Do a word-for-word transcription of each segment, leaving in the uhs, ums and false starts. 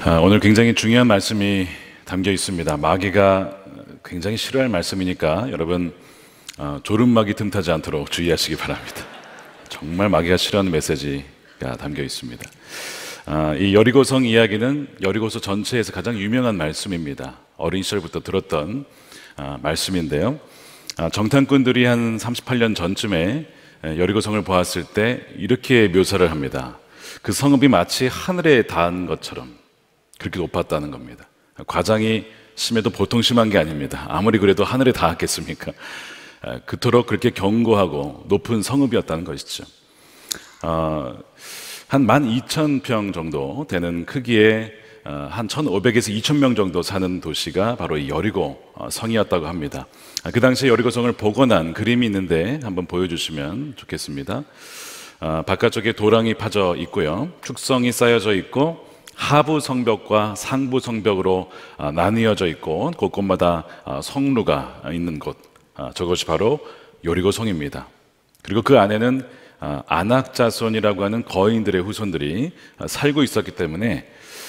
아, 오늘 굉장히 중요한 말씀이 담겨 있습니다. 마귀가 굉장히 싫어할 말씀이니까 여러분 어, 졸음마귀 틈타지 않도록 주의하시기 바랍니다. 정말 마귀가 싫어하는 메시지가 담겨 있습니다. 아, 이 여리고성 이야기는 여리고서 전체에서 가장 유명한 말씀입니다. 어린 시절부터 들었던 아, 말씀인데요. 아, 정탐꾼들이 한 삼십팔 년 전쯤에 여리고성을 보았을 때 이렇게 묘사를 합니다. 그 성읍이 마치 하늘에 닿은 것처럼 그렇게 높았다는 겁니다. 과장이 심해도 보통 심한 게 아닙니다. 아무리 그래도 하늘에 닿았겠습니까? 그토록 그렇게 견고하고 높은 성읍이었다는 것이죠. 어, 한 만 이천 평 정도 되는 크기의 어, 한 천오백에서 이천 명 정도 사는 도시가 바로 이 여리고 성이었다고 합니다. 그 당시에 여리고성을 복원한 그림이 있는데 한번 보여주시면 좋겠습니다. 어, 바깥쪽에 도랑이 파져 있고요, 축성이 쌓여져 있고 하부 성벽과 상부 성벽으로 나뉘어져 있고 곳곳마다 성루가 있는 곳, 저것이 바로 여리고성입니다. 그리고 그 안에는 안악자손이라고 하는 거인들의 후손들이 살고 있었기 때문에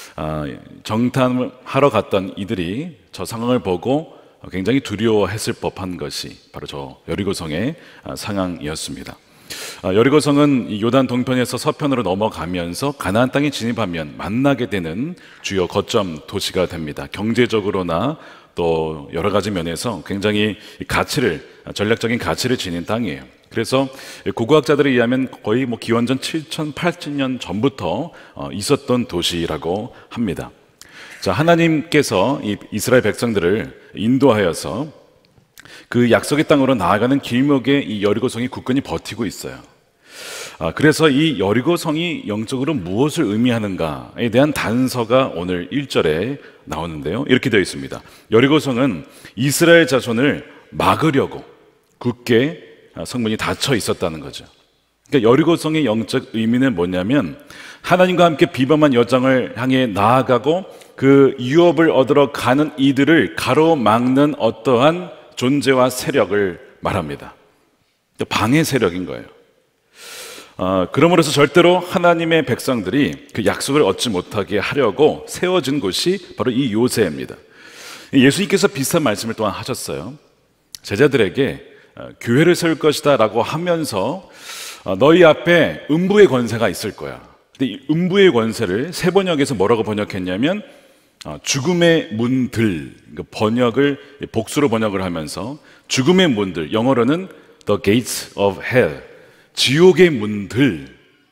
정탐을 하러 갔던 이들이 저 상황을 보고 굉장히 두려워했을 법한 것이 바로 저 여리고성의 상황이었습니다. 여리고성은 요단 동편에서 서편으로 넘어가면서 가나안 땅에 진입하면 만나게 되는 주요 거점 도시가 됩니다. 경제적으로나 또 여러 가지 면에서 굉장히 가치를, 전략적인 가치를 지닌 땅이에요. 그래서 고고학자들에 의하면 거의 뭐 기원전 칠천, 팔천 년 전부터 있었던 도시라고 합니다. 자, 하나님께서 이 이스라엘 백성들을 인도하여서 그 약속의 땅으로 나아가는 길목에 이 여리고성이 굳건히 버티고 있어요. 아, 그래서 이 여리고성이 영적으로 무엇을 의미하는가에 대한 단서가 오늘 일 절에 나오는데요. 이렇게 되어 있습니다. 여리고성은 이스라엘 자손을 막으려고 굳게 성문이 닫혀 있었다는 거죠. 그러니까 여리고성의 영적 의미는 뭐냐면 하나님과 함께 비범한 여정을 향해 나아가고 그 유업을 얻으러 가는 이들을 가로막는 어떠한 존재와 세력을 말합니다. 방해 세력인 거예요. 어, 그러므로서 절대로 하나님의 백성들이 그 약속을 얻지 못하게 하려고 세워진 곳이 바로 이 요새입니다. 예수님께서 비슷한 말씀을 또한 하셨어요. 제자들에게 어, 교회를 세울 것이다 라고 하면서 어, 너희 앞에 음부의 권세가 있을 거야. 근데 이 음부의 권세를 세 번역에서 뭐라고 번역했냐면 죽음의 문들, 번역을 복수로 번역을 하면서 죽음의 문들, 영어로는 The Gates of Hell, 지옥의 문들,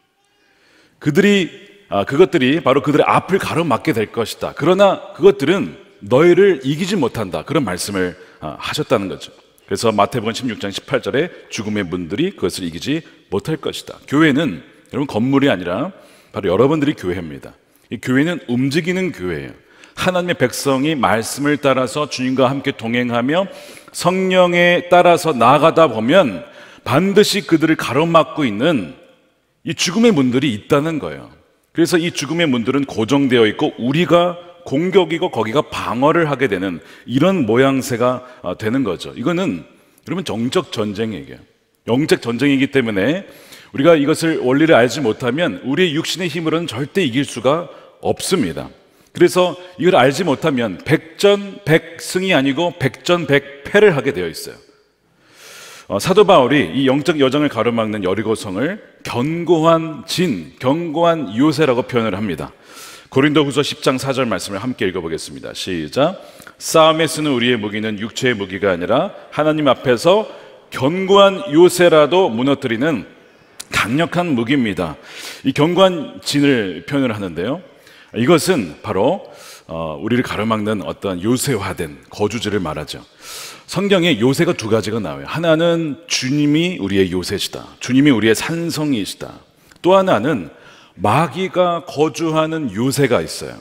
그들이 아, 그것들이 바로 그들의 앞을 가로막게 될 것이다. 그러나 그것들은 너희를 이기지 못한다. 그런 말씀을 아, 하셨다는 거죠. 그래서 마태복음 십육 장 십팔 절에 죽음의 문들이 그것을 이기지 못할 것이다. 교회는 여러분 건물이 아니라 바로 여러분들이 교회입니다. 이 교회는 움직이는 교회예요. 하나님의 백성이 말씀을 따라서 주님과 함께 동행하며 성령에 따라서 나아가다 보면 반드시 그들을 가로막고 있는 이 죽음의 문들이 있다는 거예요. 그래서 이 죽음의 문들은 고정되어 있고 우리가 공격이고 거기가 방어를 하게 되는 이런 모양새가 되는 거죠. 이거는 여러분 영적 전쟁이에요. 영적 전쟁이기 때문에 우리가 이것을 원리를 알지 못하면 우리의 육신의 힘으로는 절대 이길 수가 없습니다. 그래서 이걸 알지 못하면 백전백승이 아니고 백전백패를 하게 되어 있어요. 어, 사도 바울이 이 영적 여정을 가로막는 여리고성을 견고한 진, 견고한 요새라고 표현을 합니다. 고린도후서 십 장 사 절 말씀을 함께 읽어보겠습니다. 시작. 싸움에 쓰는 우리의 무기는 육체의 무기가 아니라 하나님 앞에서 견고한 요새라도 무너뜨리는 강력한 무기입니다. 이 견고한 진을 표현을 하는데요, 이것은 바로 어, 우리를 가로막는 어떤 요새화된 거주지를 말하죠. 성경에 요새가 두 가지가 나와요. 하나는 주님이 우리의 요새시다, 주님이 우리의 산성이시다. 또 하나는 마귀가 거주하는 요새가 있어요.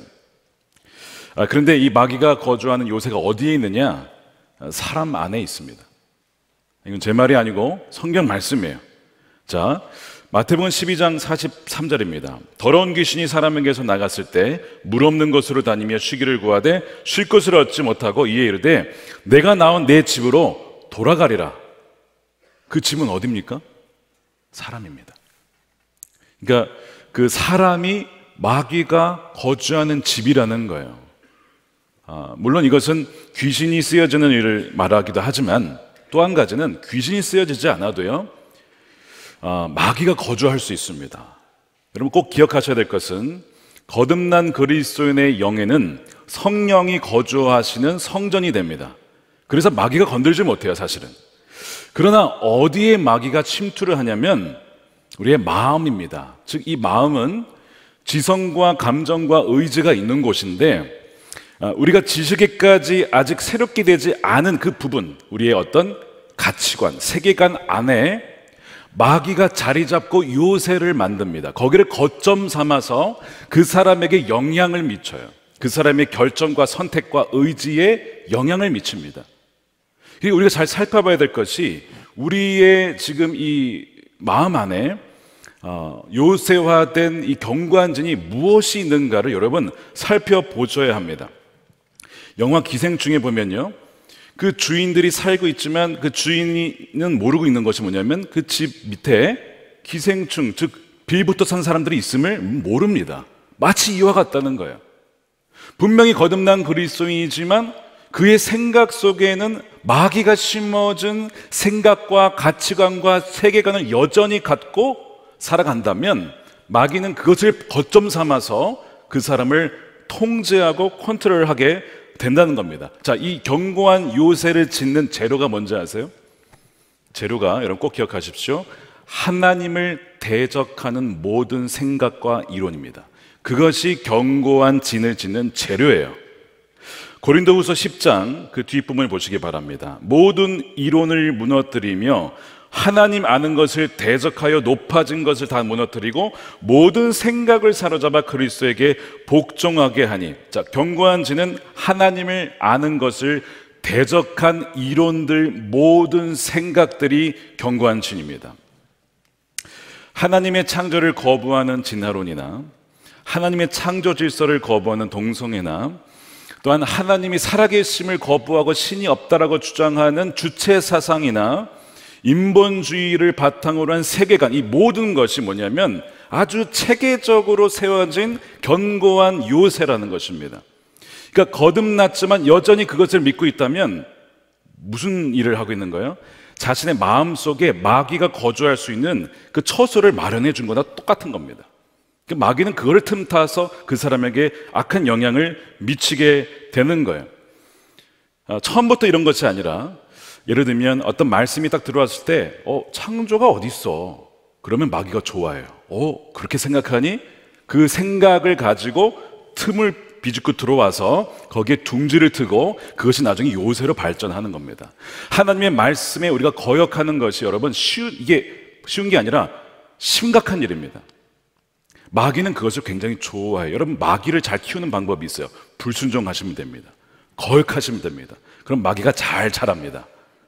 아, 그런데 이 마귀가 거주하는 요새가 어디에 있느냐? 사람 안에 있습니다. 이건 제 말이 아니고 성경 말씀이에요. 자, 마태복음 십이 장 사십삼 절입니다. 더러운 귀신이 사람에게서 나갔을 때 물 없는 곳으로 다니며 쉬기를 구하되 쉴 곳을 얻지 못하고 이에 이르되 내가 나온 내 집으로 돌아가리라. 그 집은 어디입니까? 사람입니다. 그러니까 그 사람이 마귀가 거주하는 집이라는 거예요. 아, 물론 이것은 귀신이 쓰여지는 일을 말하기도 하지만 또 한 가지는 귀신이 쓰여지지 않아도요, 아, 마귀가 거주할 수 있습니다. 여러분 꼭 기억하셔야 될 것은 거듭난 그리스도인의 영에는 성령이 거주하시는 성전이 됩니다. 그래서 마귀가 건들지 못해요, 사실은. 그러나 어디에 마귀가 침투를 하냐면 우리의 마음입니다. 즉 이 마음은 지성과 감정과 의지가 있는 곳인데, 우리가 지식에까지 아직 새롭게 되지 않은 그 부분, 우리의 어떤 가치관, 세계관 안에 마귀가 자리 잡고 요새를 만듭니다. 거기를 거점 삼아서 그 사람에게 영향을 미쳐요. 그 사람의 결정과 선택과 의지에 영향을 미칩니다. 우리가 잘 살펴봐야 될 것이 우리의 지금 이 마음 안에 어, 요새화된 이 경관진이 무엇이 있는가를 여러분 살펴보셔야 합니다. 영화 기생충에 보면요, 그 주인들이 살고 있지만 그 주인은 모르고 있는 것이 뭐냐면 그 집 밑에 기생충, 즉 빌부터 산 사람들이 있음을 모릅니다. 마치 이와 같다는 거예요. 분명히 거듭난 그리스도인이지만 그의 생각 속에는 마귀가 심어준 생각과 가치관과 세계관을 여전히 갖고 살아간다면 마귀는 그것을 거점 삼아서 그 사람을 통제하고 컨트롤하게 된다는 겁니다. 자, 이 견고한 요새를 짓는 재료가 뭔지 아세요? 재료가, 여러분 꼭 기억하십시오, 하나님을 대적하는 모든 생각과 이론입니다. 그것이 견고한 진을 짓는 재료예요. 고린도후서 십 장 그 뒷부분을 보시기 바랍니다. 모든 이론을 무너뜨리며 하나님 아는 것을 대적하여 높아진 것을 다 무너뜨리고 모든 생각을 사로잡아 그리스도에게 복종하게 하니. 자, 견고한 진은 하나님을 아는 것을 대적한 이론들, 모든 생각들이 견고한 진입니다. 하나님의 창조를 거부하는 진화론이나 하나님의 창조 질서를 거부하는 동성애나 또한 하나님이 살아계심을 거부하고 신이 없다라고 주장하는 주체 사상이나 인본주의를 바탕으로 한 세계관, 이 모든 것이 뭐냐면 아주 체계적으로 세워진 견고한 요새라는 것입니다. 그러니까 거듭났지만 여전히 그것을 믿고 있다면 무슨 일을 하고 있는 거예요? 자신의 마음속에 마귀가 거주할 수 있는 그 처소를 마련해 준 거나 똑같은 겁니다. 마귀는 그걸 틈타서 그 사람에게 악한 영향을 미치게 되는 거예요. 처음부터 이런 것이 아니라, 예를 들면 어떤 말씀이 딱 들어왔을 때 어, 창조가 어디 있어? 그러면 마귀가 좋아해요. 어, 그렇게 생각하니? 그 생각을 가지고 틈을 비집고 들어와서 거기에 둥지를 트고 그것이 나중에 요새로 발전하는 겁니다. 하나님의 말씀에 우리가 거역하는 것이 여러분 쉬운, 이게 쉬운 게 아니라 심각한 일입니다. 마귀는 그것을 굉장히 좋아해요. 여러분 마귀를 잘 키우는 방법이 있어요. 불순종하시면 됩니다. 거역하시면 됩니다. 그럼 마귀가 잘 자랍니다.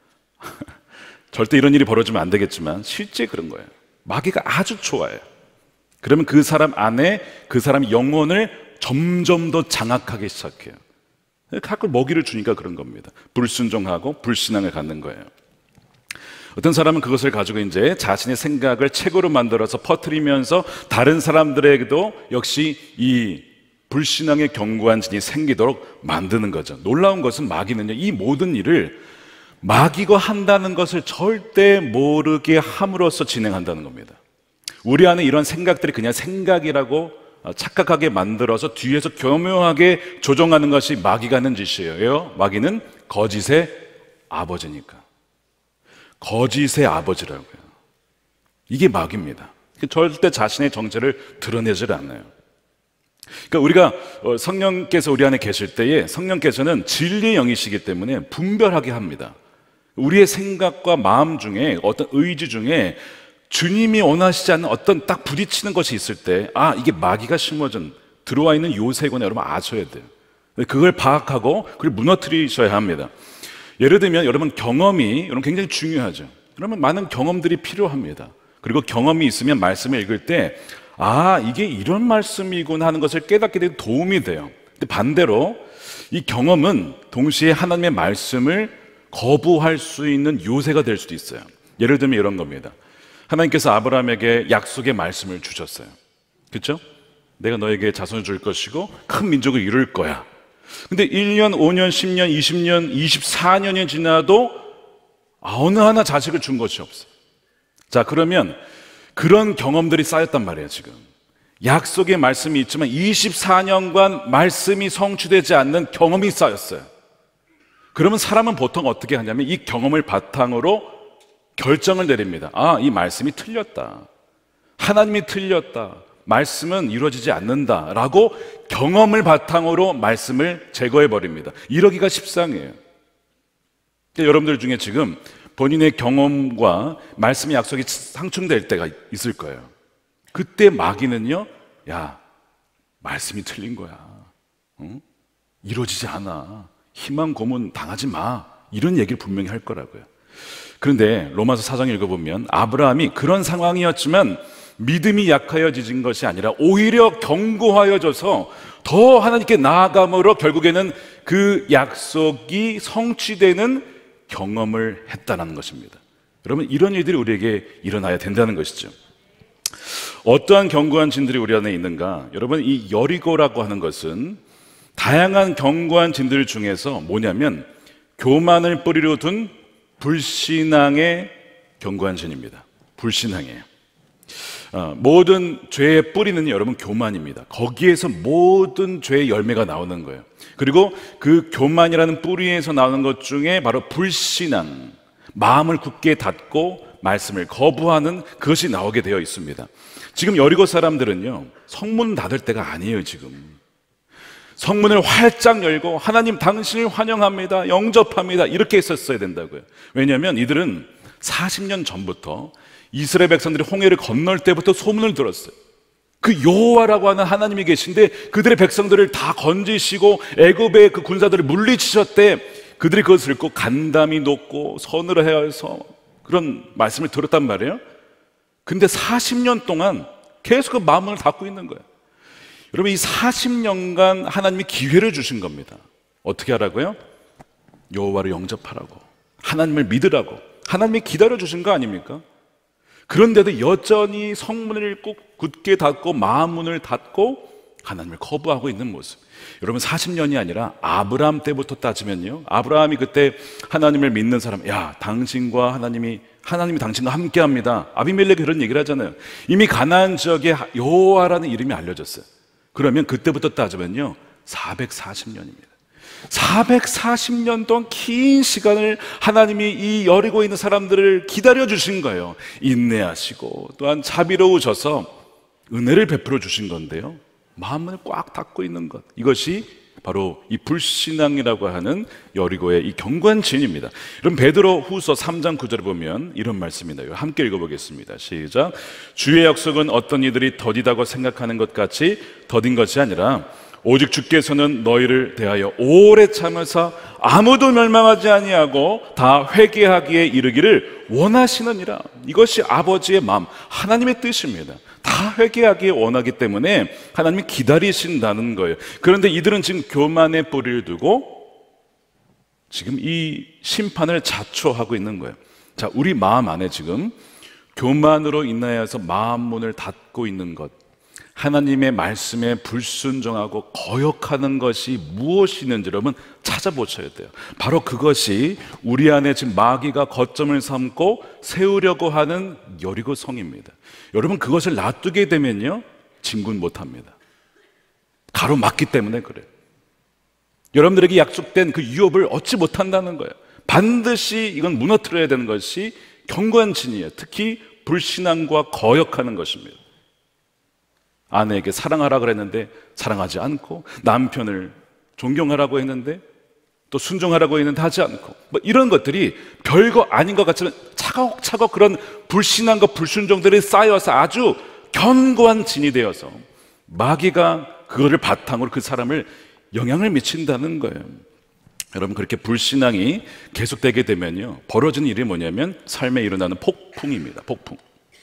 절대 이런 일이 벌어지면 안 되겠지만 실제 그런 거예요. 마귀가 아주 좋아해요. 그러면 그 사람 안에 그 사람의 영혼을 점점 더 장악하기 시작해요. 가끔 먹이를 주니까 그런 겁니다. 불순종하고 불신앙을 갖는 거예요. 어떤 사람은 그것을 가지고 이제 자신의 생각을 책으로 만들어서 퍼뜨리면서 다른 사람들에게도 역시 이 불신앙의 견고한 진이 생기도록 만드는 거죠. 놀라운 것은 마귀는요, 이 모든 일을 마귀가 한다는 것을 절대 모르게 함으로써 진행한다는 겁니다. 우리 안에 이런 생각들이 그냥 생각이라고 착각하게 만들어서 뒤에서 교묘하게 조종하는 것이 마귀가 하는 짓이에요. 마귀는 거짓의 아버지니까. 거짓의 아버지라고요. 이게 마귀입니다. 절대 자신의 정체를 드러내질 않아요. 그러니까 우리가 성령께서 우리 안에 계실 때에 성령께서는 진리의 영이시기 때문에 분별하게 합니다. 우리의 생각과 마음 중에 어떤 의지 중에 주님이 원하시지 않는 어떤 딱 부딪히는 것이 있을 때, 아, 이게 마귀가 심어준 들어와 있는 요새구나, 여러분 아셔야 돼요. 그걸 파악하고 그걸 무너뜨리셔야 합니다. 예를 들면 여러분 경험이 여러분 굉장히 중요하죠. 그러면 많은 경험들이 필요합니다. 그리고 경험이 있으면 말씀을 읽을 때 아, 이게 이런 말씀이구나 하는 것을 깨닫게 되는 도움이 돼요. 근데 반대로 이 경험은 동시에 하나님의 말씀을 거부할 수 있는 요새가 될 수도 있어요. 예를 들면 이런 겁니다. 하나님께서 아브라함에게 약속의 말씀을 주셨어요. 그렇죠? 내가 너에게 자손을 줄 것이고 큰 민족을 이룰 거야. 근데 일 년, 오 년, 십 년, 이십 년, 이십사 년이 지나도 어느 하나 자식을 준 것이 없어. 자, 그러면 그런 경험들이 쌓였단 말이에요. 지금 약속의 말씀이 있지만 이십사 년간 말씀이 성취되지 않는 경험이 쌓였어요. 그러면 사람은 보통 어떻게 하냐면 이 경험을 바탕으로 결정을 내립니다. 아, 이 말씀이 틀렸다, 하나님이 틀렸다, 말씀은 이루어지지 않는다라고 경험을 바탕으로 말씀을 제거해 버립니다. 이러기가 십상이에요. 그러니까 여러분들 중에 지금 본인의 경험과 말씀의 약속이 상충될 때가 있을 거예요. 그때 마귀는요, 야, 말씀이 틀린 거야, 응? 이루어지지 않아, 희망 고문 당하지 마, 이런 얘기를 분명히 할 거라고요. 그런데 로마서 사 장 읽어보면 아브라함이 그런 상황이었지만 믿음이 약하여진 것이 아니라 오히려 견고하여져서 더 하나님께 나아감으로 결국에는 그 약속이 성취되는 경험을 했다는 것입니다. 여러분, 이런 일들이 우리에게 일어나야 된다는 것이죠. 어떠한 견고한 진들이 우리 안에 있는가? 여러분, 이 여리고라고 하는 것은 다양한 견고한 진들 중에서 뭐냐면 교만을 뿌리로 둔 불신앙의 견고한 진입니다. 불신앙이에요. 어, 모든 죄의 뿌리는 여러분 교만입니다. 거기에서 모든 죄의 열매가 나오는 거예요. 그리고 그 교만이라는 뿌리에서 나오는 것 중에 바로 불신앙, 마음을 굳게 닫고 말씀을 거부하는 그것이 나오게 되어 있습니다. 지금 여리고 사람들은요, 성문 닫을 때가 아니에요. 지금 성문을 활짝 열고 하나님 당신을 환영합니다, 영접합니다, 이렇게 했었어야 된다고요. 왜냐하면 이들은 사십 년 전부터 이스라엘 백성들이 홍해를 건널 때부터 소문을 들었어요. 그 여호와라고 하는 하나님이 계신데 그들의 백성들을 다 건지시고 애굽의 그 군사들을 물리치셨대. 그들이 그것을 듣고 간담이 높고 선을 해서 그런 말씀을 들었단 말이에요. 근데 사십 년 동안 계속 그 마음을 닫고 있는 거예요. 여러분, 이 사십 년간 하나님이 기회를 주신 겁니다. 어떻게 하라고요? 여호와를 영접하라고, 하나님을 믿으라고 하나님이 기다려 주신 거 아닙니까? 그런데도 여전히 성문을 꼭 굳게 닫고 마음문을 닫고 하나님을 거부하고 있는 모습. 여러분, 사십 년이 아니라 아브라함 때부터 따지면요, 아브라함이 그때 하나님을 믿는 사람, 야, 당신과 하나님이 하나님이 당신과 함께합니다, 아비멜렉이 그런 얘기를 하잖아요. 이미 가나안 지역에 여호와라는 이름이 알려졌어요. 그러면 그때부터 따지면요 사백사십 년입니다. 사백사십 년 동안 긴 시간을 하나님이 이 여리고에 있는 사람들을 기다려 주신 거예요. 인내하시고 또한 자비로우셔서 은혜를 베풀어 주신 건데요, 마음을 꽉 닫고 있는 것, 이것이 바로 이 불신앙이라고 하는 여리고의 이 견고한 진입니다. 그럼 베드로 후서 삼 장 구 절에 보면 이런 말씀이 나요. 함께 읽어보겠습니다. 시작. 주의 약속은 어떤 이들이 더디다고 생각하는 것 같이 더딘 것이 아니라 오직 주께서는 너희를 대하여 오래 참으사 아무도 멸망하지 아니하고 다 회개하기에 이르기를 원하시느니라. 이것이 아버지의 마음, 하나님의 뜻입니다. 다 회개하기에 원하기 때문에 하나님이 기다리신다는 거예요. 그런데 이들은 지금 교만의 뿌리를 두고 지금 이 심판을 자초하고 있는 거예요. 자, 우리 마음 안에 지금 교만으로 인하여서 마음 문을 닫고 있는 것, 하나님의 말씀에 불순종하고 거역하는 것이 무엇이 있는지 여러분 찾아보셔야 돼요. 바로 그것이 우리 안에 지금 마귀가 거점을 삼고 세우려고 하는 여리고 성입니다. 여러분, 그것을 놔두게 되면요 진군 못합니다. 가로막기 때문에 그래요. 여러분들에게 약속된 그 유업을 얻지 못한다는 거예요. 반드시 이건 무너뜨려야 되는 것이 견고한 진이에요. 특히 불신앙과 거역하는 것입니다. 아내에게 사랑하라 그랬는데 사랑하지 않고, 남편을 존경하라고 했는데 또 순종하라고 했는데 하지 않고, 뭐 이런 것들이 별거 아닌 것 같지만 차곡차곡 그런 불신앙과 불순종들이 쌓여서 아주 견고한 진이 되어서 마귀가 그거를 바탕으로 그 사람을 영향을 미친다는 거예요. 여러분, 그렇게 불신앙이 계속되게 되면요 벌어지는 일이 뭐냐면 삶에 일어나는 폭풍입니다. 폭풍.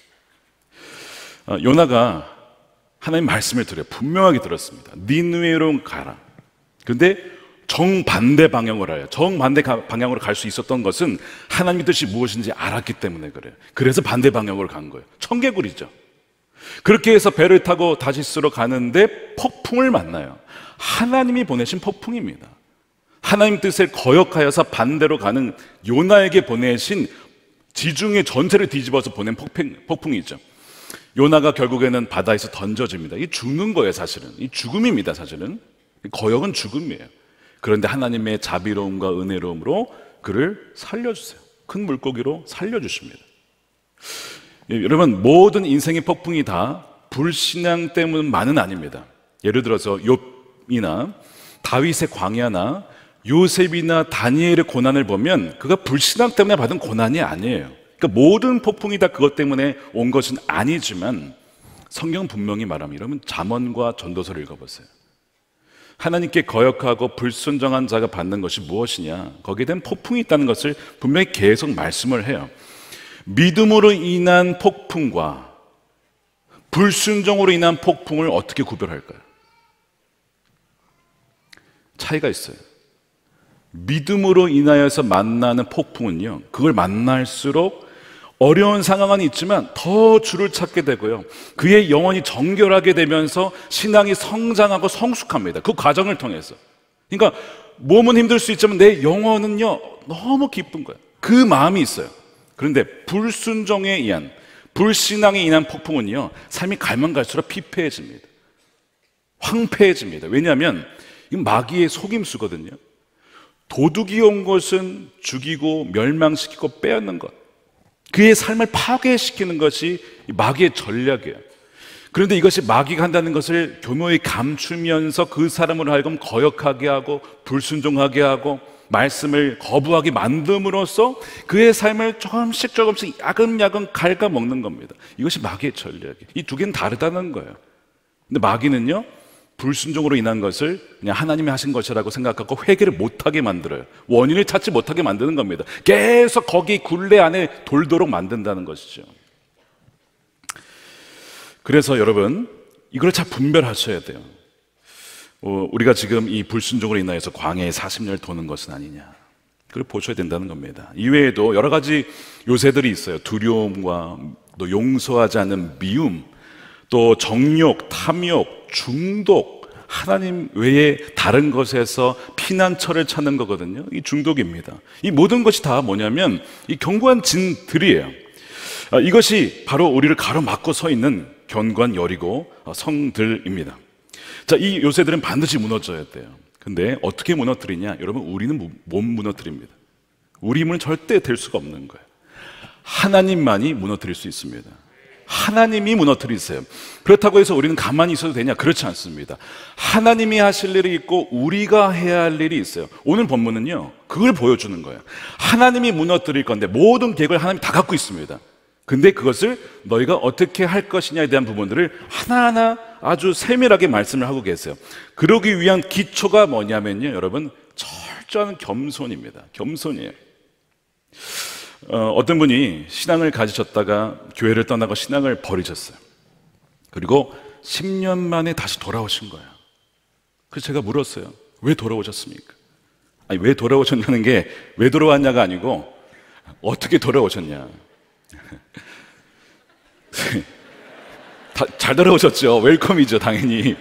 어, 요나가 하나님 말씀을 들어요. 분명하게 들었습니다. 니느웨로 가라. 그런데 정반대 방향으로 해요. 정반대 방향으로 갈 수 있었던 것은 하나님의 뜻이 무엇인지 알았기 때문에 그래요. 그래서 반대 방향으로 간 거예요. 청개구리죠. 그렇게 해서 배를 타고 다시스로 가는데 폭풍을 만나요. 하나님이 보내신 폭풍입니다. 하나님 뜻을 거역하여서 반대로 가는 요나에게 보내신 지중해 전체를 뒤집어서 보낸 폭풍, 폭풍이죠. 요나가 결국에는 바다에서 던져집니다. 이 죽는 거예요, 사실은. 이 죽음입니다, 사실은. 거역은 죽음이에요. 그런데 하나님의 자비로움과 은혜로움으로 그를 살려주세요. 큰 물고기로 살려주십니다. 예, 여러분, 모든 인생의 폭풍이 다 불신앙 때문만은 아닙니다. 예를 들어서 욥이나 다윗의 광야나 요셉이나 다니엘의 고난을 보면 그가 불신앙 때문에 받은 고난이 아니에요. 그러니까 모든 폭풍이 다 그것 때문에 온 것은 아니지만 성경은 분명히 말합니다. 여러분, 잠언과 전도서를 읽어보세요. 하나님께 거역하고 불순종한 자가 받는 것이 무엇이냐, 거기에 대한 폭풍이 있다는 것을 분명히 계속 말씀을 해요. 믿음으로 인한 폭풍과 불순종으로 인한 폭풍을 어떻게 구별할까요? 차이가 있어요. 믿음으로 인하여서 만나는 폭풍은요, 그걸 만날수록 어려운 상황은 있지만 더 주를 찾게 되고요, 그의 영혼이 정결하게 되면서 신앙이 성장하고 성숙합니다. 그 과정을 통해서. 그러니까 몸은 힘들 수 있지만 내 영혼은요 너무 기쁜 거예요. 그 마음이 있어요. 그런데 불순종에 의한, 불신앙에 인한 폭풍은요, 삶이 갈면 갈수록 피폐해집니다. 황폐해집니다. 왜냐하면 이건 마귀의 속임수거든요. 도둑이 온 것은 죽이고 멸망시키고 빼앗는 것, 그의 삶을 파괴시키는 것이 마귀의 전략이에요. 그런데 이것이 마귀가 한다는 것을 교묘히 감추면서 그 사람으로 하여금 거역하게 하고 불순종하게 하고 말씀을 거부하게 만듦으로써 그의 삶을 조금씩 조금씩 야금야금 갉아먹는 겁니다. 이것이 마귀의 전략이에요. 이 두 개는 다르다는 거예요. 근데 마귀는요, 불순종으로 인한 것을 그냥 하나님이 하신 것이라고 생각하고 회개를 못하게 만들어요. 원인을 찾지 못하게 만드는 겁니다. 계속 거기 굴레 안에 돌도록 만든다는 것이죠. 그래서 여러분, 이걸 잘 분별하셔야 돼요. 어, 우리가 지금 이 불순종으로 인하여서 광야에 사십 년을 도는 것은 아니냐, 그걸 보셔야 된다는 겁니다. 이외에도 여러 가지 요새들이 있어요. 두려움과 또 용서하지 않는 미움, 또 정욕, 탐욕, 중독, 하나님 외에 다른 것에서 피난처를 찾는 거거든요. 이 중독입니다. 이 모든 것이 다 뭐냐면 이 견고한 진들이에요. 이것이 바로 우리를 가로막고 서 있는 견고한 여리고 성들입니다. 자, 이 요새들은 반드시 무너져야 돼요. 근데 어떻게 무너뜨리냐? 여러분, 우리는 못 무너뜨립니다. 우리 힘은 절대 될 수가 없는 거예요. 하나님만이 무너뜨릴 수 있습니다. 하나님이 무너뜨리세요. 그렇다고 해서 우리는 가만히 있어도 되냐? 그렇지 않습니다. 하나님이 하실 일이 있고 우리가 해야 할 일이 있어요. 오늘 본문은요, 그걸 보여주는 거예요. 하나님이 무너뜨릴 건데 모든 계획을 하나님이 다 갖고 있습니다. 근데 그것을 너희가 어떻게 할 것이냐에 대한 부분들을 하나하나 아주 세밀하게 말씀을 하고 계세요. 그러기 위한 기초가 뭐냐면요, 여러분, 철저한 겸손입니다. 겸손이에요. 어, 어떤 분이 신앙을 가지셨다가 교회를 떠나고 신앙을 버리셨어요. 그리고 십 년 만에 다시 돌아오신 거예요. 그래서 제가 물었어요. 왜 돌아오셨습니까? 아니, 왜 돌아오셨냐는 게 왜 돌아왔냐가 아니고 어떻게 돌아오셨냐. 다, 잘 돌아오셨죠. 웰컴이죠, 당연히.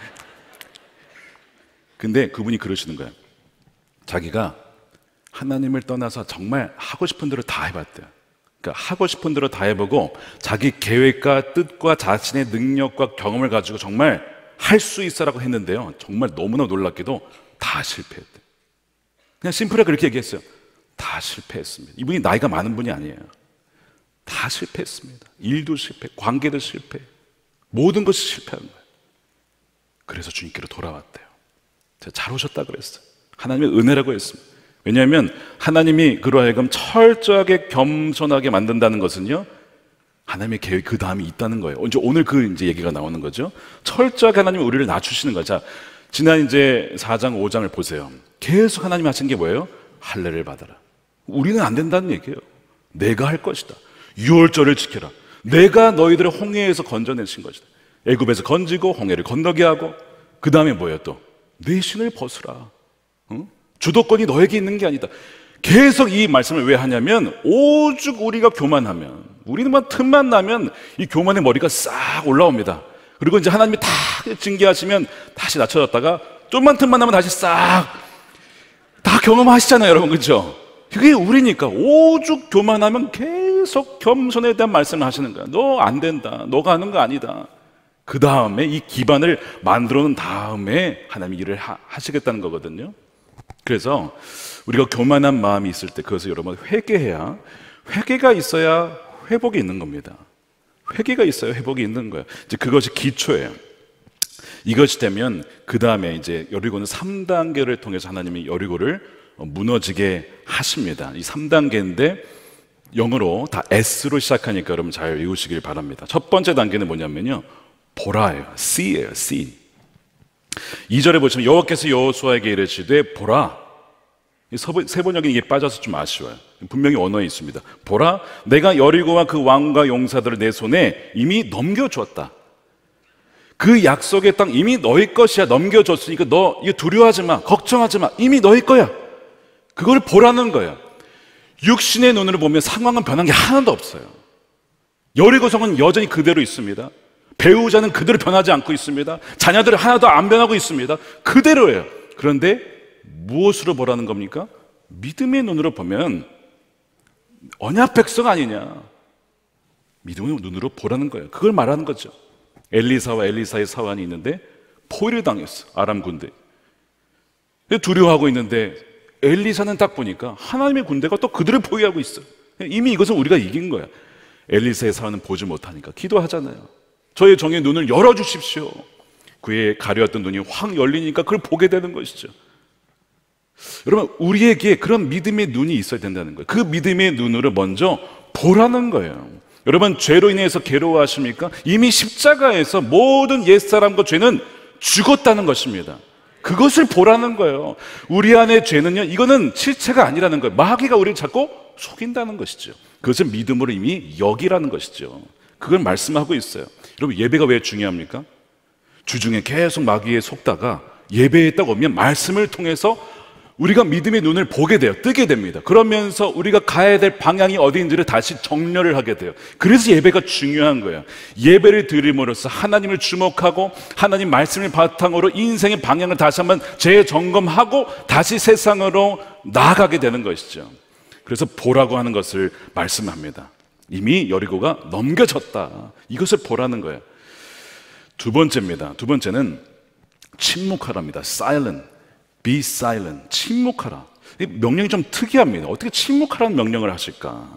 근데 그분이 그러시는 거예요. 자기가 하나님을 떠나서 정말 하고 싶은 대로 다 해봤대요. 그러니까 하고 싶은 대로 다 해보고 자기 계획과 뜻과 자신의 능력과 경험을 가지고 정말 할 수 있어라고 했는데요, 정말 너무나 놀랍게도 다 실패했대요. 그냥 심플하게 그렇게 얘기했어요. 다 실패했습니다. 이분이 나이가 많은 분이 아니에요. 다 실패했습니다. 일도 실패, 관계도 실패, 모든 것이 실패한 거예요. 그래서 주님께로 돌아왔대요. 제가 잘 오셨다 그랬어요. 하나님의 은혜라고 했습니다. 왜냐하면 하나님이 그로 하여금 철저하게 겸손하게 만든다는 것은요, 하나님의 계획 그 다음이 있다는 거예요. 이제 오늘 그 이제 얘기가 나오는 거죠. 철저하게 하나님이 우리를 낮추시는 거예요. 자, 지난 이제 사 장, 오 장을 보세요. 계속 하나님이 하신 게 뭐예요? 할례를 받아라. 우리는 안 된다는 얘기예요. 내가 할 것이다. 유월절을 지켜라. 내가 너희들을 홍해에서 건져내신 것이다. 애굽에서 건지고 홍해를 건너게 하고, 그 다음에 뭐예요? 또 내 신을 벗으라. 응? 주도권이 너에게 있는 게 아니다. 계속 이 말씀을 왜 하냐면 오죽 우리가 교만하면, 우리는 뭐 틈만 나면 이 교만의 머리가 싹 올라옵니다. 그리고 이제 하나님이 다 징계하시면 다시 낮춰졌다가 좀만 틈만 나면 다시 싹 다 경험하시잖아요, 여러분. 그렇죠? 그게 우리니까 오죽 교만하면 계속 겸손에 대한 말씀을 하시는 거야. 너 안 된다. 너가 하는 거 아니다. 그 다음에 이 기반을 만들어 놓은 다음에 하나님이 일을 하, 하시겠다는 거거든요. 그래서 우리가 교만한 마음이 있을 때 그것을 여러분 회개해야, 회개가 있어야 회복이 있는 겁니다. 회개가 있어야 회복이 있는 거예요. 이제 그것이 기초예요. 이것이 되면 그 다음에 이제 여리고는 삼 단계를 통해서 하나님이 여리고를 무너지게 하십니다. 이 삼 단계인데 영어로 다 S로 시작하니까 여러분 잘 외우시길 바랍니다. 첫 번째 단계는 뭐냐면요, 보라예요. C예요. C. 이 절에 보시면 여호와께서 여호수아에게 이르시되 보라. 세 번역이 이게 빠져서 좀 아쉬워요. 분명히 언어에 있습니다. 보라, 내가 여리고와 그 왕과 용사들을 내 손에 이미 넘겨주었다. 그 약속의 땅 이미 너희 것이야. 넘겨줬으니까 너 이거 두려워하지 마, 걱정하지 마. 이미 너희 거야. 그걸 보라는 거예요. 육신의 눈으로 보면 상황은 변한 게 하나도 없어요. 여리고성은 여전히 그대로 있습니다. 배우자는 그대로 변하지 않고 있습니다. 자녀들은 하나도 안 변하고 있습니다. 그대로예요. 그런데 무엇으로 보라는 겁니까? 믿음의 눈으로 보면 언약 백성 아니냐, 믿음의 눈으로 보라는 거예요. 그걸 말하는 거죠. 엘리사와 엘리사의 사환이 있는데 포위를 당했어, 아람 군대. 두려워하고 있는데 엘리사는 딱 보니까 하나님의 군대가 또 그들을 포위하고 있어. 이미 이것은 우리가 이긴 거야. 엘리사의 사환은 보지 못하니까 기도하잖아요. 저의 종의 눈을 열어주십시오. 그의 가려웠던 눈이 확 열리니까 그걸 보게 되는 것이죠. 여러분, 우리에게 그런 믿음의 눈이 있어야 된다는 거예요. 그 믿음의 눈으로 먼저 보라는 거예요. 여러분, 죄로 인해서 괴로워하십니까? 이미 십자가에서 모든 옛사람과 죄는 죽었다는 것입니다. 그것을 보라는 거예요. 우리 안의 죄는요, 이거는 실체가 아니라는 거예요. 마귀가 우리를 자꾸 속인다는 것이죠. 그것을 믿음으로 이미 여기라는 것이죠. 그걸 말씀하고 있어요. 여러분, 예배가 왜 중요합니까? 주중에 계속 마귀에 속다가 예배에 딱 오면 말씀을 통해서 우리가 믿음의 눈을 보게 돼요. 뜨게 됩니다. 그러면서 우리가 가야 될 방향이 어디인지를 다시 정렬을 하게 돼요. 그래서 예배가 중요한 거예요. 예배를 드림으로써 하나님을 주목하고 하나님 말씀을 바탕으로 인생의 방향을 다시 한번 재점검하고 다시 세상으로 나아가게 되는 것이죠. 그래서 보라고 하는 것을 말씀합니다. 이미 여리고가 넘겨졌다. 이것을 보라는 거예요. 두 번째입니다. 두 번째는 침묵하라입니다. Silent. Be silent. 침묵하라. 이 명령이 좀 특이합니다. 어떻게 침묵하라는 명령을 하실까?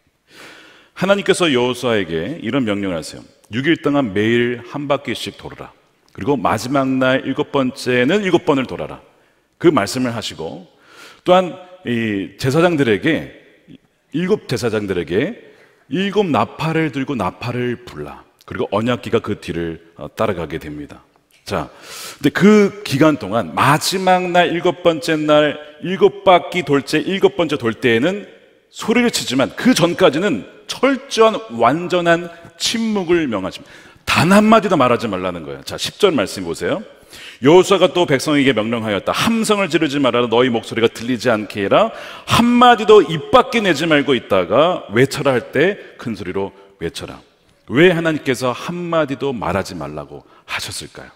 하나님께서 여호수아에게 이런 명령을 하세요. 육 일 동안 매일 한 바퀴씩 돌아라. 그리고 마지막 날 일곱 번째는 일곱 번을 돌아라. 그 말씀을 하시고, 또한 이 제사장들에게, 일곱 제사장들에게 일곱 나팔을 들고 나팔을 불라. 그리고 언약궤가 그 뒤를 따라가게 됩니다. 자, 근데 그 기간 동안 마지막 날 일곱 번째 날 일곱 바퀴 돌 때, 일곱 번째 돌 때에는 소리를 치지만 그 전까지는 철저한 완전한 침묵을 명하십니다. 단 한마디도 말하지 말라는 거예요. 자, 십 절 말씀 보세요. 여호수아가 또 백성에게 명령하였다. 함성을 지르지 말아라. 너희 목소리가 들리지 않게 해라. 한마디도 입 밖에 내지 말고 있다가 외쳐라 할 때 큰 소리로 외쳐라. 왜 하나님께서 한마디도 말하지 말라고 하셨을까요?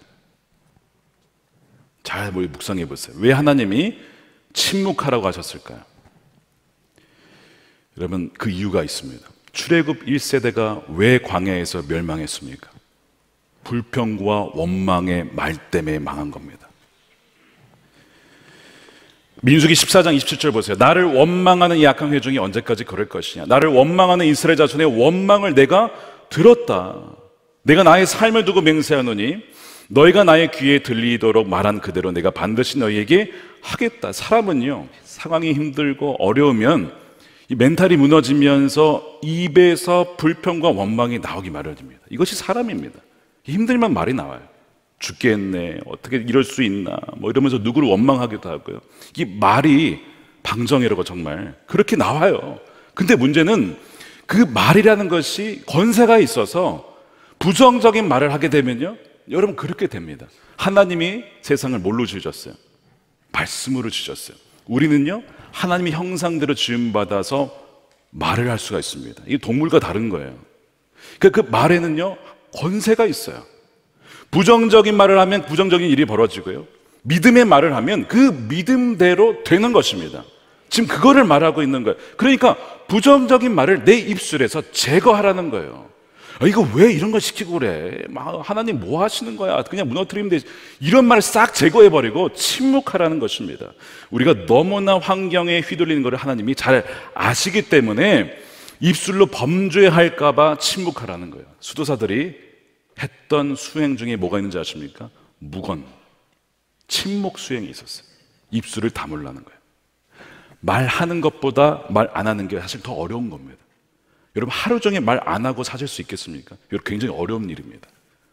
잘 묵상해 보세요. 왜 하나님이 침묵하라고 하셨을까요? 여러분, 그 이유가 있습니다. 출애굽 일 세대가 왜 광야에서 멸망했습니까? 불평과 원망의 말 때문에 망한 겁니다. 민수기 십사 장 이십칠 절 보세요. 나를 원망하는 이 악한 회중이 언제까지 그럴 것이냐. 나를 원망하는 이스라엘 자손의 원망을 내가 들었다. 내가 나의 삶을 두고 맹세하노니 너희가 나의 귀에 들리도록 말한 그대로 내가 반드시 너희에게 하겠다. 사람은요, 상황이 힘들고 어려우면 이 멘탈이 무너지면서 입에서 불평과 원망이 나오기 마련입니다. 이것이 사람입니다. 힘들면 말이 나와요. 죽겠네, 어떻게 이럴 수 있나, 뭐 이러면서 누구를 원망하기도 하고요. 이 말이 방정이라고 정말 그렇게 나와요. 근데 문제는 그 말이라는 것이 권세가 있어서 부정적인 말을 하게 되면요, 여러분 그렇게 됩니다. 하나님이 세상을 뭘로 지으셨어요? 말씀으로 지으셨어요. 우리는요, 하나님의 형상대로 지음받아서 말을 할 수가 있습니다. 이게 동물과 다른 거예요. 그러니까 그 말에는요, 권세가 있어요. 부정적인 말을 하면 부정적인 일이 벌어지고요, 믿음의 말을 하면 그 믿음대로 되는 것입니다. 지금 그거를 말하고 있는 거예요. 그러니까 부정적인 말을 내 입술에서 제거하라는 거예요. 아, 이거 왜 이런 걸 시키고 그래? 하나님 뭐 하시는 거야? 그냥 무너뜨리면 되지. 이런 말을 싹 제거해버리고 침묵하라는 것입니다. 우리가 너무나 환경에 휘둘리는 것을 하나님이 잘 아시기 때문에 입술로 범죄할까봐 침묵하라는 거예요. 수도사들이 했던 수행 중에 뭐가 있는지 아십니까? 묵언, 침묵 수행이 있었어요. 입술을 다물라는 거예요. 말하는 것보다 말 안 하는 게 사실 더 어려운 겁니다. 여러분, 하루 종일 말 안 하고 사실 수 있겠습니까? 이거 굉장히 어려운 일입니다.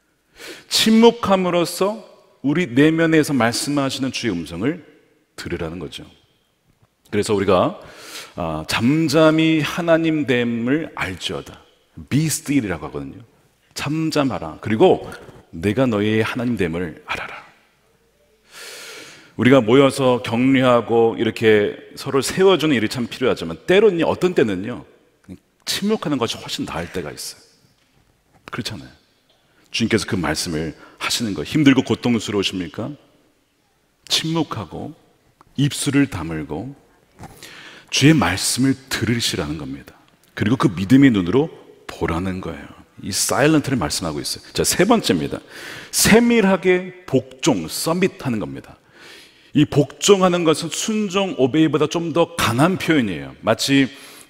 침묵함으로써 우리 내면에서 말씀하시는 주의 음성을 들으라는 거죠. 그래서 우리가 아, 잠잠히 하나님 됨을 알지어다. Be still이라고 하거든요. 잠잠하라. 그리고 내가 너희의 하나님 됨을 알아라. 우리가 모여서 격려하고 이렇게 서로 세워주는 일이 참 필요하지만 때로는 어떤 때는요, 침묵하는 것이 훨씬 나을 때가 있어요. 그렇잖아요. 주님께서 그 말씀을 하시는 거예요. 힘들고 고통스러우십니까? 침묵하고 입술을 다물고 주의 말씀을 들으시라는 겁니다. 그리고 그 믿음의 눈으로 보라는 거예요. 이 사일런트를 말씀하고 있어요. 자, 세 번째입니다. 세밀하게 복종, 서밋하는 겁니다. 이 복종하는 것은 순종, 오베이보다 좀 더 강한 표현이에요. 마치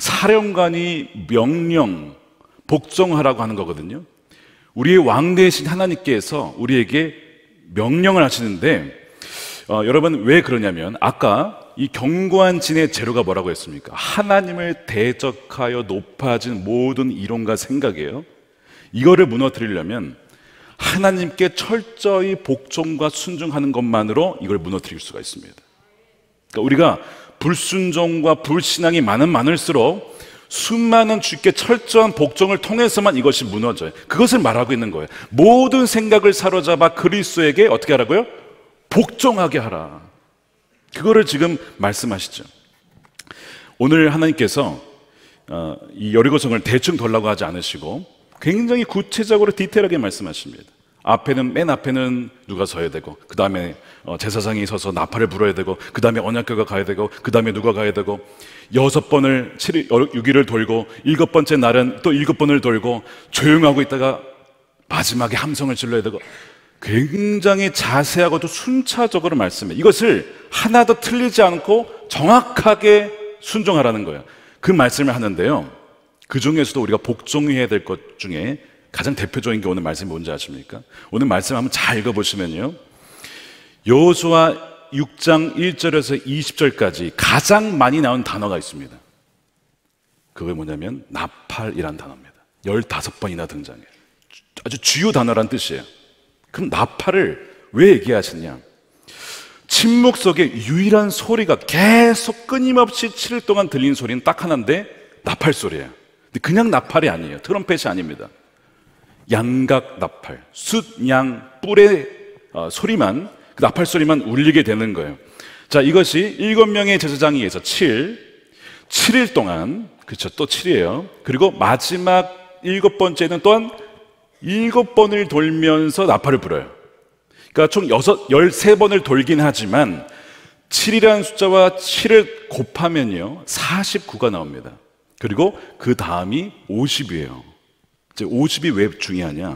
사령관이 명령, 복종하라고 하는 거거든요. 우리의 왕 대신 하나님께서 우리에게 명령을 하시는데 어, 여러분 왜 그러냐면 아까 이 견고한 진의 재료가 뭐라고 했습니까? 하나님을 대적하여 높아진 모든 이론과 생각이에요. 이거를 무너뜨리려면 하나님께 철저히 복종과 순종하는 것만으로 이걸 무너뜨릴 수가 있습니다. 그러니까 우리가 불순종과 불신앙이 많은 많을수록 수많은 주께 철저한 복종을 통해서만 이것이 무너져요. 그것을 말하고 있는 거예요. 모든 생각을 사로잡아 그리스도에게 어떻게 하라고요? 복종하게 하라. 그거를 지금 말씀하시죠. 오늘 하나님께서 어, 이 여리고성을 대충 돌라고 하지 않으시고 굉장히 구체적으로 디테일하게 말씀하십니다. 앞에는, 맨 앞에는 누가 서야 되고, 그 다음에 제사장이 서서 나팔을 불어야 되고, 그 다음에 언약궤가 가야 되고, 그 다음에 누가 가야 되고, 여섯 번을 칠 일, 육 일을 돌고, 일곱 번째 날은 또 일곱 번을 돌고, 조용하고 있다가 마지막에 함성을 질러야 되고, 굉장히 자세하고도 순차적으로 말씀해. 이것을 하나도 틀리지 않고 정확하게 순종하라는 거예요. 그 말씀을 하는데요, 그 중에서도 우리가 복종해야 될 것 중에 가장 대표적인 게 오늘 말씀이 뭔지 아십니까? 오늘 말씀 한번 잘 읽어보시면요, 여호수아 육 장 일 절에서 이십 절까지 가장 많이 나온 단어가 있습니다. 그게 뭐냐면 나팔이란 단어입니다. 열다섯 번이나 등장해요. 아주 주요 단어란 뜻이에요. 그럼 나팔을 왜 얘기하시냐? 침묵 속에 유일한 소리가 계속 끊임없이 칠 일 동안 들린 소리는 딱 하나인데 나팔 소리예요. 근데 그냥 나팔이 아니에요. 트럼펫이 아닙니다. 양각 나팔, 숫, 양, 뿔의 어, 소리만, 그 나팔 소리만 울리게 되는 거예요. 자, 이것이 일곱 명의 제사장에 의해서 칠, 칠 일 동안, 그렇죠, 또 칠이에요. 그리고 마지막 일곱 번째는 또한 일곱 번을 돌면서 나팔을 불어요. 그러니까 총 여섯, 열세 번을 돌긴 하지만 칠이라는 숫자와 칠을 곱하면요 사십구가 나옵니다. 그리고 그 다음이 오십이에요. 이제 오십이 왜 중요하냐?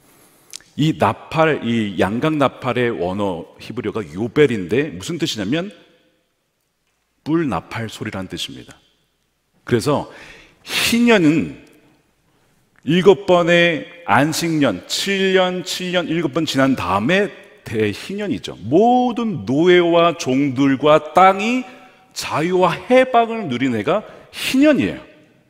이 나팔, 이 양각 나팔의 원어 히브리어가 요벨인데 무슨 뜻이냐면 뿔 나팔 소리라는 뜻입니다. 그래서 희년은 일곱 번의 안식년, 칠 년, 칠 년, 일곱 번 지난 다음에 대희년이죠. 모든 노예와 종들과 땅이 자유와 해방을 누린 해가 희년이에요.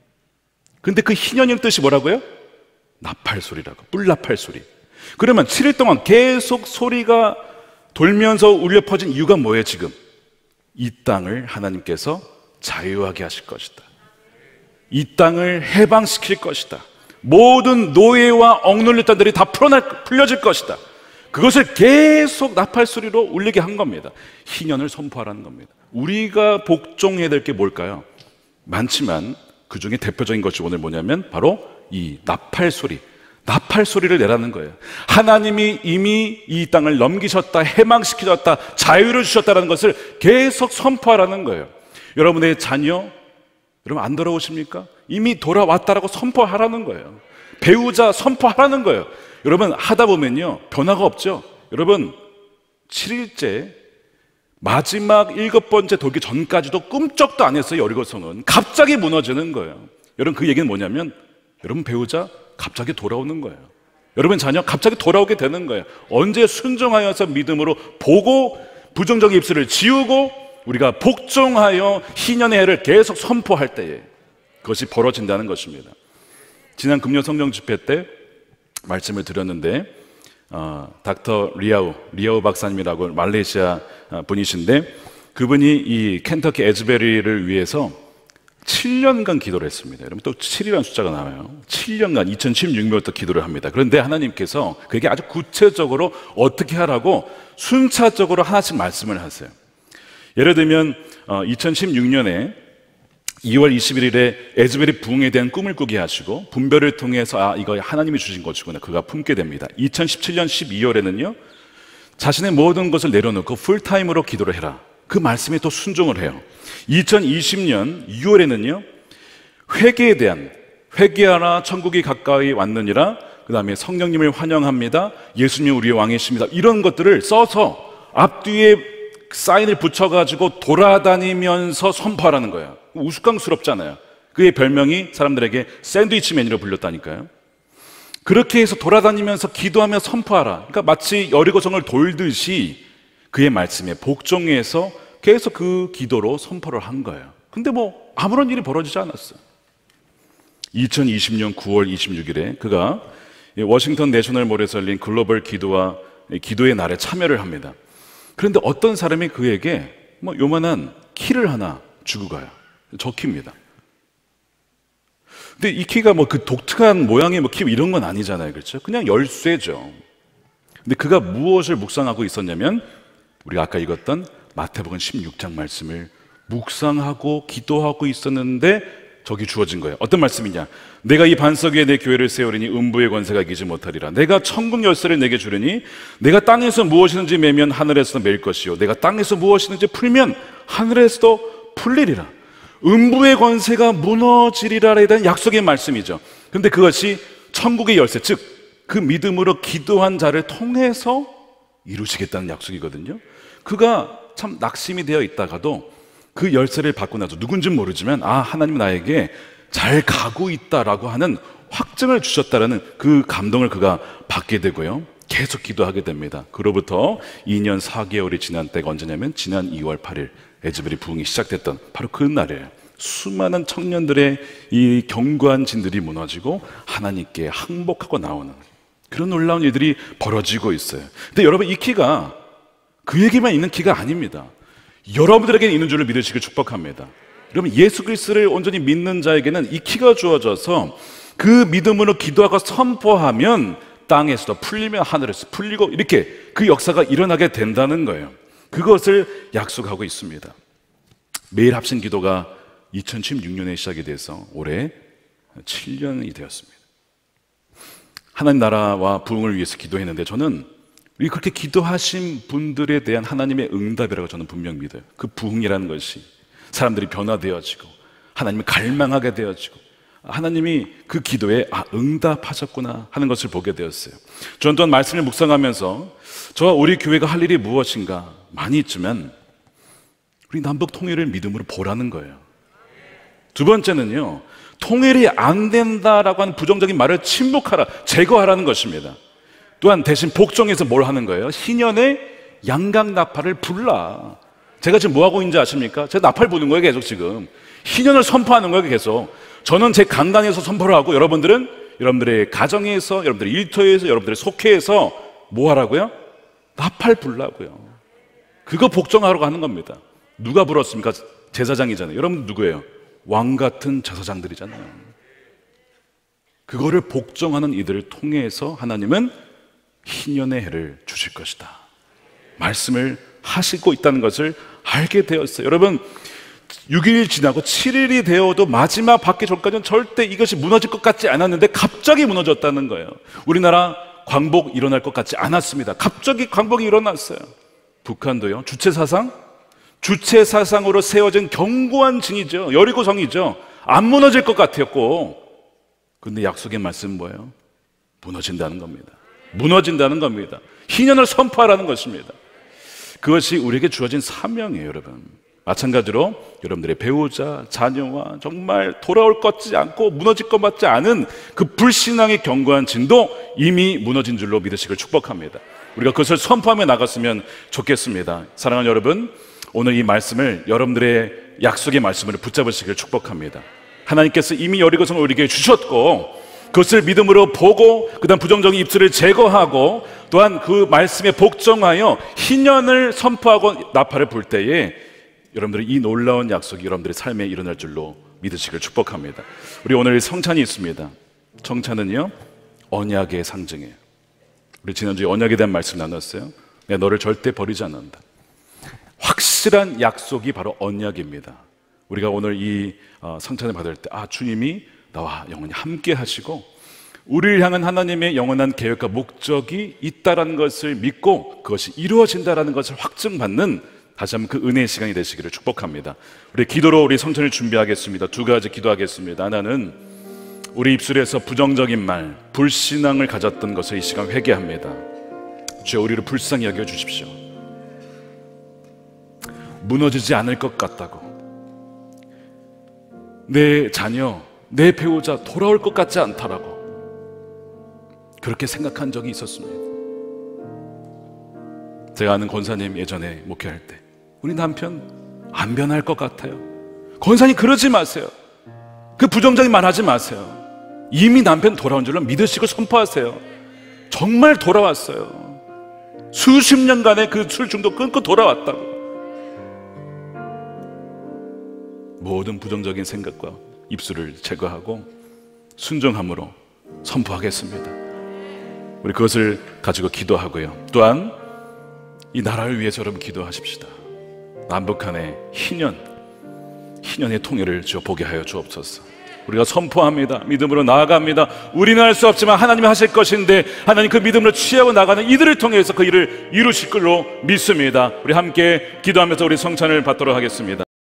근데 그 희년의 뜻이 뭐라고요? 나팔 소리라고, 뿔나팔 소리. 그러면 칠 일 동안 계속 소리가 돌면서 울려 퍼진 이유가 뭐예요 지금? 이 땅을 하나님께서 자유하게 하실 것이다. 이 땅을 해방시킬 것이다. 모든 노예와 억눌린 자들이 다 풀어날, 풀려질 것이다. 그것을 계속 나팔 소리로 울리게 한 겁니다. 희년을 선포하라는 겁니다. 우리가 복종해야 될 게 뭘까요? 많지만 그 중에 대표적인 것이 오늘 뭐냐면 바로 이 나팔 소리, 나팔 소리를 내라는 거예요. 하나님이 이미 이 땅을 넘기셨다, 해망시키셨다, 자유를 주셨다는 것을 계속 선포하라는 거예요. 여러분의 자녀, 여러분 안 돌아오십니까? 이미 돌아왔다라고 선포하라는 거예요. 배우자 선포하라는 거예요. 여러분 하다 보면요 변화가 없죠. 여러분 칠 일째 마지막 일곱 번째 돌기 전까지도 꿈쩍도 안 했어요. 여리고성은 갑자기 무너지는 거예요. 여러분 그 얘기는 뭐냐면 여러분 배우자 갑자기 돌아오는 거예요. 여러분 자녀 갑자기 돌아오게 되는 거예요. 언제 순종하여서 믿음으로 보고 부정적인 입술을 지우고 우리가 복종하여 희년의 해를 계속 선포할 때에 그것이 벌어진다는 것입니다. 지난 금요 성령 집회 때 말씀을 드렸는데 어, 닥터 리아우 리아우 박사님이라고 말레이시아 분이신데 그분이 이 켄터키 에즈베리를 위해서 칠 년간 기도를 했습니다. 여러분 또 칠이라는 숫자가 나와요. 칠 년간 이천십육 년부터 기도를 합니다. 그런데 하나님께서 그에게 아주 구체적으로 어떻게 하라고 순차적으로 하나씩 말씀을 하세요. 예를 들면 어, 이천십육 년에 이월 이십일일에 에즈베리 부흥에 대한 꿈을 꾸게 하시고 분별을 통해서 아 이거 하나님이 주신 것이구나 그가 품게 됩니다. 이천십칠 년 십이월에는요 자신의 모든 것을 내려놓고 풀타임으로 기도를 해라. 그 말씀에 또 순종을 해요. 이천이십 년 유월에는요 회개에 대한 회개하라 천국이 가까이 왔느니라, 그 다음에 성령님을 환영합니다, 예수님 우리의 왕이십니다, 이런 것들을 써서 앞뒤에 사인을 붙여가지고 돌아다니면서 선포하라는 거예요. 우스꽝스럽잖아요. 그의 별명이 사람들에게 샌드위치맨이라고 불렸다니까요. 그렇게 해서 돌아다니면서 기도하며 선포하라. 그러니까 마치 여리고성을 돌듯이 그의 말씀에 복종해서 계속 그 기도로 선포를 한 거예요. 근데 뭐 아무런 일이 벌어지지 않았어요. 이천이십 년 구월 이십육일에 그가 워싱턴 내셔널 몰에서 열린 글로벌 기도와 기도의 날에 참여를 합니다. 그런데 어떤 사람이 그에게 뭐 요만한 키를 하나 주고 가요. 저 키입니다. 근데 이 키가 뭐 그 독특한 모양의 뭐 키 이런 건 아니잖아요. 그렇죠? 그냥 열쇠죠. 근데 그가 무엇을 묵상하고 있었냐면 우리가 아까 읽었던 마태복음 십육 장 말씀을 묵상하고 기도하고 있었는데 저기 주어진 거예요. 어떤 말씀이냐? 내가 이 반석 위에 내 교회를 세우리니 음부의 권세가 이기지 못하리라. 내가 천국 열쇠를 내게 주리니 내가 땅에서 무엇이든지 매면 하늘에서 맬 것이요 내가 땅에서 무엇이든지 풀면 하늘에서도 풀리리라. 음부의 권세가 무너지리라에 대한 약속의 말씀이죠. 그런데 그것이 천국의 열쇠, 즉 그 믿음으로 기도한 자를 통해서 이루시겠다는 약속이거든요. 그가 참 낙심이 되어 있다가도 그 열쇠를 받고 나서 누군지는 모르지만 아 하나님 나에게 잘 가고 있다라고 하는 확증을 주셨다라는 그 감동을 그가 받게 되고요, 계속 기도하게 됩니다. 그로부터 이 년 사 개월이 지난 때가 언제냐면 지난 이월 팔일 에즈베리 부흥이 시작됐던 바로 그 날이에요. 수많은 청년들의 이 견고한 진들이 무너지고 하나님께 항복하고 나오는 그런 놀라운 일들이 벌어지고 있어요. 근데 여러분 이 키가 그에게만 있는 키가 아닙니다. 여러분들에게 있는 줄을 믿으시길 축복합니다. 여러분 예수 그리스도를 온전히 믿는 자에게는 이 키가 주어져서 그 믿음으로 기도하고 선포하면 땅에서도 풀리면 하늘에서 풀리고 이렇게 그 역사가 일어나게 된다는 거예요. 그것을 약속하고 있습니다. 매일 합심 기도가 이천십육 년에 시작이 돼서 올해 칠 년이 되었습니다. 하나님 나라와 부흥을 위해서 기도했는데 저는 이 그렇게 기도하신 분들에 대한 하나님의 응답이라고 저는 분명 믿어요. 그 부흥이라는 것이 사람들이 변화되어지고 하나님을 갈망하게 되어지고 하나님이 그 기도에 아 응답하셨구나 하는 것을 보게 되었어요. 저는 또한 말씀을 묵상하면서 저와 우리 교회가 할 일이 무엇인가 많이 있지만 우리 남북 통일을 믿음으로 보라는 거예요. 두 번째는요, 통일이 안 된다라고 하는 부정적인 말을 침묵하라, 제거하라는 것입니다. 또한 대신 복종해서 뭘 하는 거예요? 희년의 양강나팔을 불라. 제가 지금 뭐 하고 있는지 아십니까? 제가 나팔 부는 거예요. 계속 지금 희년을 선포하는 거예요. 계속 저는 제 강단에서 선포를 하고 여러분들은 여러분들의 가정에서, 여러분들의 일터에서, 여러분들의 속회에서 뭐 하라고요? 나팔 불라고요. 그거 복종하러 가는 겁니다. 누가 불었습니까? 제사장이잖아요. 여러분 누구예요? 왕 같은 제사장들이잖아요. 그거를 복종하는 이들을 통해서 하나님은 희년의 해를 주실 것이다 말씀을 하시고 있다는 것을 알게 되었어요. 여러분 육 일 지나고 칠 일이 되어도 마지막 받기 전까지는 절대 이것이 무너질 것 같지 않았는데 갑자기 무너졌다는 거예요. 우리나라 광복 일어날 것 같지 않았습니다. 갑자기 광복이 일어났어요. 북한도요. 주체사상? 주체사상으로 세워진 견고한 징이죠. 여리고성이죠. 안 무너질 것 같았고, 근데 약속의 말씀은 뭐예요? 무너진다는 겁니다. 무너진다는 겁니다. 희년을 선포하라는 것입니다. 그것이 우리에게 주어진 사명이에요, 여러분. 마찬가지로 여러분들의 배우자, 자녀와 정말 돌아올 것 같지 않고 무너질 것 같지 않은 그 불신앙의 견고한 진도 이미 무너진 줄로 믿으시길 축복합니다. 우리가 그것을 선포하며 나갔으면 좋겠습니다. 사랑하는 여러분, 오늘 이 말씀을 여러분들의 약속의 말씀을 붙잡으시길 축복합니다. 하나님께서 이미 여리고성을 우리에게 주셨고, 그것을 믿음으로 보고 그 다음 부정적인 입술을 제거하고 또한 그 말씀에 복종하여 희년을 선포하고 나팔을 불 때에 여러분들이 이 놀라운 약속이 여러분들의 삶에 일어날 줄로 믿으시길 축복합니다. 우리 오늘 성찬이 있습니다. 성찬은요, 언약의 상징이에요. 우리 지난주에 언약에 대한 말씀 나눴어요. 내가 너를 절대 버리지 않는다. 확실한 약속이 바로 언약입니다. 우리가 오늘 이 성찬을 받을 때, 아, 주님이 나와 영원히 함께 하시고 우리를 향한 하나님의 영원한 계획과 목적이 있다라는 것을 믿고 그것이 이루어진다라는 것을 확증받는 다시 한번 그 은혜의 시간이 되시기를 축복합니다. 우리 기도로 우리 성찬을 준비하겠습니다. 두 가지 기도하겠습니다. 하나는 우리 입술에서 부정적인 말, 불신앙을 가졌던 것을 이 시간 회개합니다. 주여, 우리를 불쌍히 여겨 주십시오. 무너지지 않을 것 같다고, 내 자녀, 내 배우자 돌아올 것 같지 않다라고 그렇게 생각한 적이 있었습니다. 제가 아는 권사님 예전에 목회할 때, 우리 남편 안 변할 것 같아요. 권사님 그러지 마세요. 그 부정적인 말 하지 마세요. 이미 남편 돌아온 줄로 믿으시고 선포하세요. 정말 돌아왔어요. 수십 년간의 그 술 중독 끊고 돌아왔다고. 모든 부정적인 생각과 입술을 제거하고 순종함으로 선포하겠습니다. 우리 그것을 가지고 기도하고요. 또한 이 나라를 위해서 여러분 기도하십시다. 남북한의 희년, 희년의 통일을 주어 보게 하여 주옵소서. 우리가 선포합니다. 믿음으로 나아갑니다. 우리는 할 수 없지만 하나님이 하실 것인데 하나님 그 믿음으로 취하고 나가는 이들을 통해서 그 일을 이루실 걸로 믿습니다. 우리 함께 기도하면서 우리 성찬을 받도록 하겠습니다.